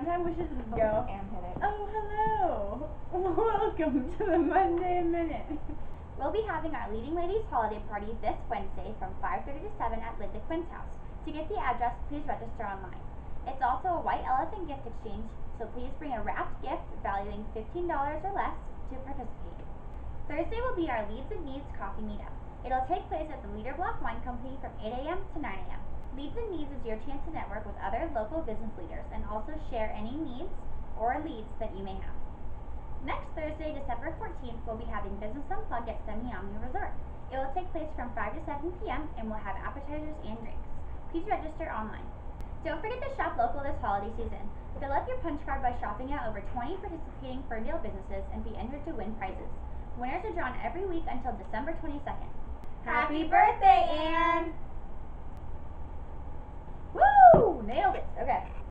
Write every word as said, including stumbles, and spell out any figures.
Time wishes Oh, go. Anne hit it. Oh, hello. Welcome to the Monday Minute. We'll be having our Leading Ladies holiday party this Wednesday from five thirty to seven at Linda Quinn's house. To get the address, please register online. It's also a White Elephant gift exchange, so please bring a wrapped gift valuing fifteen dollars or less to participate. Thursday will be our Leads and Needs coffee meetup. It'll take place at the Leader Block Wine Company from eight a m to nine a m Leads and Needs is your chance to network with other local business leaders and also share any needs or leads that you may have. Next Thursday, December fourteenth, we'll be having Business Unplugged at Semi-Omni Resort. It will take place from five to seven p m and we'll have appetizers and drinks. Please register online. Don't forget to shop local this holiday season. Fill up your punch card by shopping at over twenty participating Ferndale businesses and be entered to win prizes. Winners are drawn every week until December twenty-second. Happy birthday, Anne! Woo! Nailed it. Okay.